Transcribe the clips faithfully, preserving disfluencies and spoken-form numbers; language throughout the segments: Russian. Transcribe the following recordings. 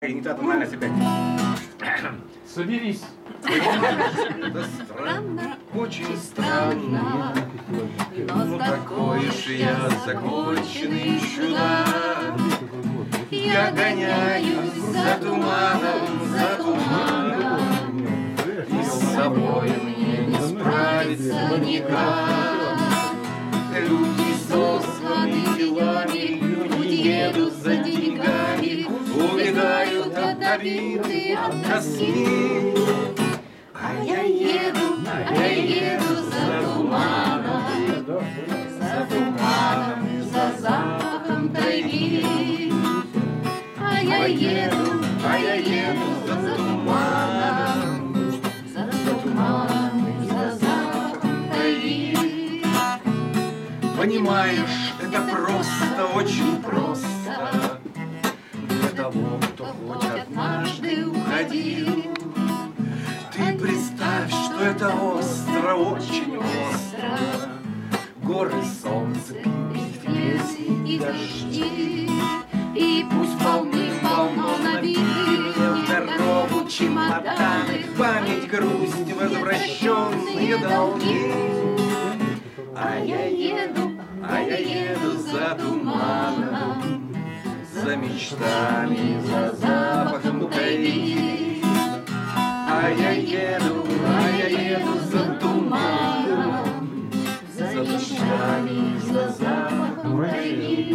и не та тональность опять. Соберись. Это странно, очень странно, но такой уж я законченный чудак. Я гоняюсь за туманом, за туманом, и с собой мне не справиться никак. Люди сосланы делами, люди едут за деньгами, убегают от обиды, от тоски. А я еду, а я еду за туманом, за туманом, за запахом тайги. А я еду, а я еду за туманом, за туманом, за запахом тайги. Понимаешь, это просто, очень просто для того, кто хоть однажды уходил. Ты представь, что это остро, очень остро. Горы, солнце, пепелицы и дожди. И пусть полны-полно набиты в дорогу чемоданы, память, грусть, возвращенные долги. А я еду, а я еду за туманом, за мечтами, за запахом тайги. А я еду, а я еду за туманом, за мечтами, за запахом тайги.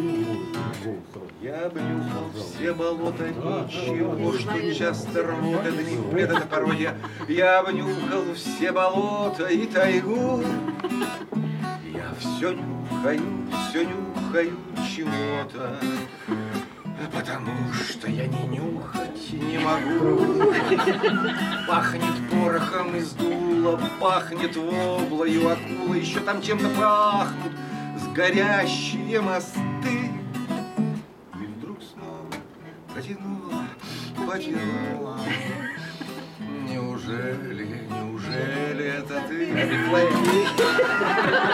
Я обнюхал все болота, ничего, что часто рвут, это не бред, это пародия. Я обнюхал все болота и тайгу. Я все нюхаю, все нюхаю чего-то, потому что я не нюхать не могу. Пахнет порохом из дула, пахнет воблою акулы, еще там чем-то пахнут сгорящие мосты. И вдруг снова потянула, потянула. Неужели, неужели это ты?